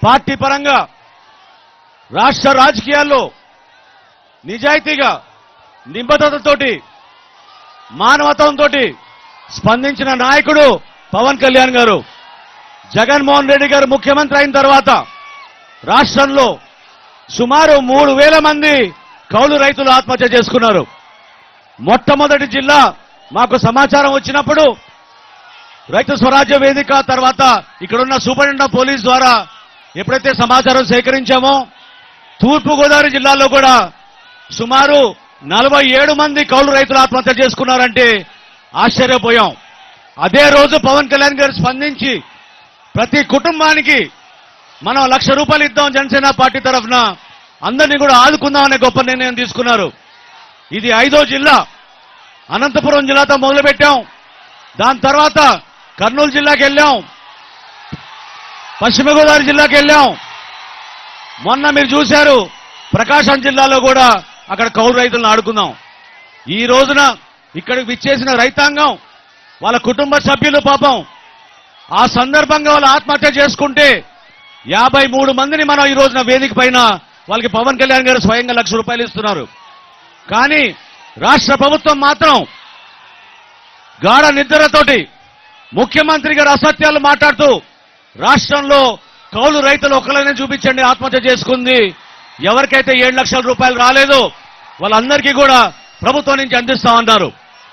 Party పరంగా రాష్ట్ర రాజకీయాల్లో నిజాయితీగా నిబద్ధతతోటి మానవత్వంతో స్పందించిన నాయకుడు పవన్ కళ్యాణ్ గారు. జగన్మోహన్ రెడ్డి గారు ముఖ్యమంత్రి అయిన తర్వాత రాష్ట్రంలో సుమారు 3,000 మంది కౌలు రైతులు ఆత్మహత్య చేసుకున్నారు. మొట్టమొదటి జిల్లా మాకు సమాచారం వచ్చినప్పుడు రైతు స్వరాజ్య వేదిక తర్వాత ఇక్కడున్న సూపరింటెండెంట్ ఆఫ్ పోలీస్ ద్వారా ఎప్పుడైతే సమాచారం సేకరించామో తూర్పుగోదావరి జిల్లాలో కూడా సుమారు 47 మంది కౌలు రైతులు ఆత్మహత్య చేసుకున్నారంటే ఆశ్చర్యపోయాం. అదే రోజు పవన్ కళ్యాణ్ గారు స్పందించి ప్రతి కుటుంబానికి మనం 1,00,000 రూపాయలు ఇద్దాం జనసేన పార్టీ తరఫున అందరినీ కూడా ఆదుకుందామనే గొప్ప నిర్ణయం తీసుకున్నారు. ఇది 5వ జిల్లా. అనంతపురం జిల్లాతో మొదలుపెట్టాం. దాని తర్వాత కర్నూలు జిల్లాకి వెళ్ళాం, పశ్చిమ గోదావరి జిల్లాకి వెళ్ళాం. మొన్న మీరు చూశారు ప్రకాశం జిల్లాలో కూడా అక్కడ కౌలు రైతులను ఆడుకుందాం. ఈ రోజున ఇక్కడికి విచ్చేసిన రైతాంగం వాళ్ళ కుటుంబ సభ్యులు పాపం ఆ సందర్భంగా వాళ్ళు ఆత్మహత్య చేసుకుంటే 53 మందిని మనం ఈ రోజున వేదిక పైన వాళ్ళకి పవన్ కళ్యాణ్ గారు స్వయంగా 1,00,000 రూపాయలు ఇస్తున్నారు. కానీ రాష్ట్ర ప్రభుత్వం మాత్రం గాఢ నిద్రతోటి ముఖ్యమంత్రి గారు అసత్యాలు మాట్లాడుతూ రాష్ట్రంలో కౌలు రైతులు ఒకళ్ళనే చూపించండి ఆత్మహత్య చేసుకుంది, ఎవరికైతే 7,00,000 రూపాయలు రాలేదో వాళ్ళందరికీ కూడా ప్రభుత్వం నుంచి అందిస్తామన్నారు.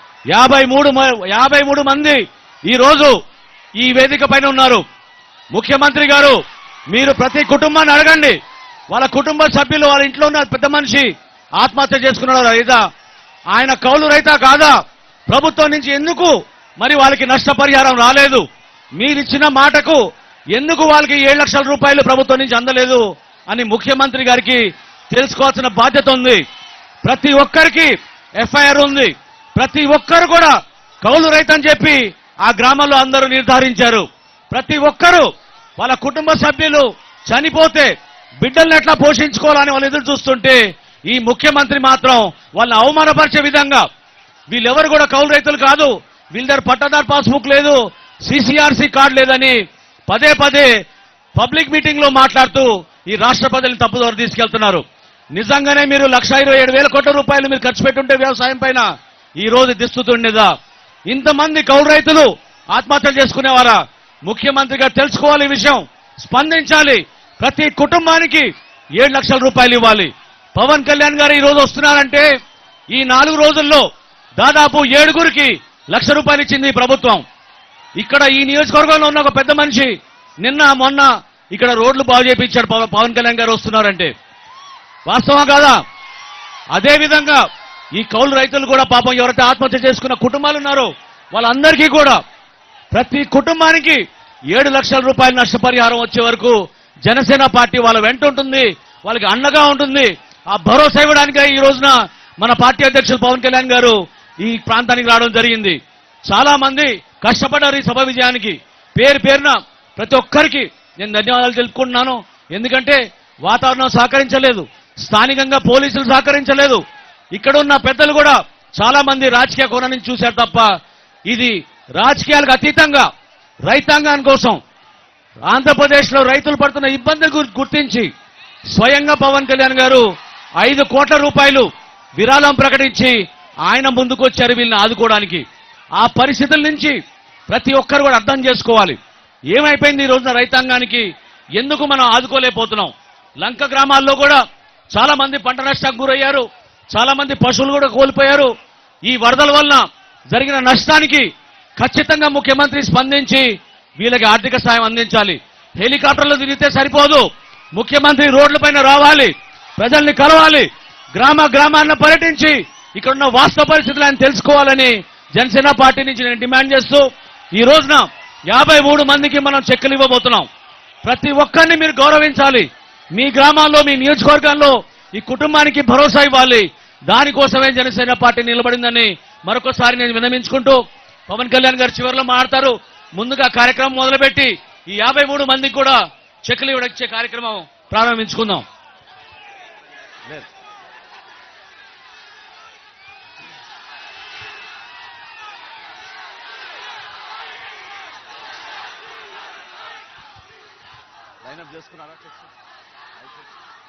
53 మంది ఈ రోజు ఈ వేదిక పైన ఉన్నారు. ముఖ్యమంత్రి గారు మీరు ప్రతి కుటుంబాన్ని అడగండి, వాళ్ళ కుటుంబ సభ్యులు వాళ్ళ ఇంట్లో ఉన్న పెద్ద మనిషి ఆత్మహత్య చేసుకున్నాడు లేదా, ఆయన కౌలు రైతా కాదా, ప్రభుత్వం నుంచి ఎందుకు మరి వాళ్ళకి నష్టపరిహారం రాలేదు, మీరిచ్చిన మాటకు ఎందుకు వాళ్ళకి 7,00,000 రూపాయలు ప్రభుత్వం నుంచి అందలేదు అని ముఖ్యమంత్రి గారికి తెలుసుకోవాల్సిన బాధ్యత ఉంది. ప్రతి ఒక్కరికి ఎఫ్ఐఆర్ ఉంది. ప్రతి ఒక్కరు కూడా కౌలు రైతని చెప్పి ఆ గ్రామంలో అందరూ నిర్ధారించారు. ప్రతి ఒక్కరూ వాళ్ళ కుటుంబ సభ్యులు చనిపోతే బిడ్డల్ని ఎట్లా పోషించుకోవాలని వాళ్ళు ఎదురు చూస్తుంటే ఈ ముఖ్యమంత్రి మాత్రం వాళ్ళని అవమానపరిచే విధంగా వీళ్ళెవరు కూడా కౌలు రైతులు కాదు, వీళ్ళ దగ్గర పట్టాదారు పాస్బుక్ లేదు, సిసిఆర్సి కార్డు లేదని పదే పదే పబ్లిక్ మీటింగ్ లో మాట్లాడుతూ ఈ రాష్ట్ర ప్రజల్ని తప్పుదోవ తీసుకెళ్తున్నారు. నిజంగానే మీరు 1,27,000 కోట్ల రూపాయలు మీరు ఖర్చు పెట్టుంటే వ్యవసాయం పైన ఈ రోజు దుస్థితి ఉండేదా? ఇంతమంది కౌలు రైతులు ఆత్మహత్యలు చేసుకునేవారా? ముఖ్యమంత్రిగా తెలుసుకోవాలి ఈ విషయం, స్పందించాలి. ప్రతి కుటుంబానికి 7,00,000 రూపాయలు ఇవ్వాలి. పవన్ కళ్యాణ్ గారు ఈ రోజు వస్తున్నారంటే ఈ 4 రోజుల్లో దాదాపు 7గురికి 1,00,000 రూపాయలు ఇచ్చింది ప్రభుత్వం. ఇక్కడ ఈ నియోజకవర్గంలో ఉన్న ఒక పెద్ద మనిషి నిన్న మొన్న ఇక్కడ రోడ్లు బాగు చేయించాడు పవన్ కళ్యాణ్ గారు వస్తున్నారంటే. వాస్తవం కాదా? అదేవిధంగా ఈ కౌలు రైతులు కూడా పాపం ఎవరైతే ఆత్మహత్య చేసుకున్న కుటుంబాలు ఉన్నారో వాళ్ళందరికీ కూడా ప్రతి కుటుంబానికి 7,00,000 రూపాయల నష్టపరిహారం వచ్చే వరకు జనసేన పార్టీ వాళ్ళ వెంట ఉంటుంది, వాళ్ళకి అండగా ఉంటుంది. ఆ భరోసా ఇవ్వడానికి ఈ రోజున మన పార్టీ అధ్యక్షులు పవన్ కళ్యాణ్ గారు ఈ ప్రాంతానికి రావడం జరిగింది. చాలా మంది కష్టపడ్డారు ఈ సభ విజయానికి. పేరు పేరున ప్రతి ఒక్కరికి నేను ధన్యవాదాలు తెలుపుకుంటున్నాను. ఎందుకంటే వాతావరణం సహకరించలేదు, స్థానికంగా పోలీసులు సహకరించలేదు, ఇక్కడ ఉన్న పెద్దలు కూడా చాలా మంది రాజకీయ కోణం నుంచి చూశారు తప్ప ఇది రాజకీయాలకు అతీతంగా రైతాంగాని కోసం ఆంధ్రప్రదేశ్ లో రైతులు పడుతున్న ఇబ్బందులు గుర్తించి స్వయంగా పవన్ కళ్యాణ్ గారు 5 కోట్ల రూపాయలు విరాళం ప్రకటించి ఆయన ముందుకు వచ్చారు వీళ్ళని ఆదుకోవడానికి. ఆ పరిస్థితుల నుంచి ప్రతి ఒక్కరు కూడా అర్థం చేసుకోవాలి ఏమైపోయింది ఈ రోజున రైతాంగానికి, ఎందుకు మనం ఆదుకోలేకపోతున్నాం. లంక గ్రామాల్లో కూడా చాలా మంది పంట నష్టానికి గురయ్యారు, చాలా మంది పశువులు కూడా కోల్పోయారు. ఈ వరదల వలన జరిగిన నష్టానికి ఖచ్చితంగా ముఖ్యమంత్రి స్పందించి వీళ్ళకి ఆర్థిక సాయం అందించాలి. హెలికాప్టర్లు తిరిగితే సరిపోదు, ముఖ్యమంత్రి రోడ్లపైన రావాలి, ప్రజల్ని కలవాలి, గ్రామాన్ని పర్యటించి ఇక్కడున్న వాస్తవ పరిస్థితులు ఆయన తెలుసుకోవాలని జనసేన పార్టీ నుంచి నేను డిమాండ్ చేస్తూ ఈ రోజున 53 మందికి మనం చెక్కులు ఇవ్వబోతున్నాం. ప్రతి ఒక్కరిని మీరు గౌరవించాలి. మీ గ్రామాల్లో మీ నియోజకవర్గాల్లో ఈ కుటుంబానికి భరోసా ఇవ్వాలి. దానికోసమే జనసేన పార్టీ నిలబడిందని మరొకసారి నేను విన్నవించుకుంటూ పవన్ కళ్యాణ్ గారు చివరిలో మాట్లాడతారు. ముందుగా కార్యక్రమం మొదలుపెట్టి ఈ 53 మందికి కూడా చెక్కులు ఇచ్చే కార్యక్రమం ప్రారంభించుకుందాం. లైనప్ చేసుకున్నారా చెక్స్?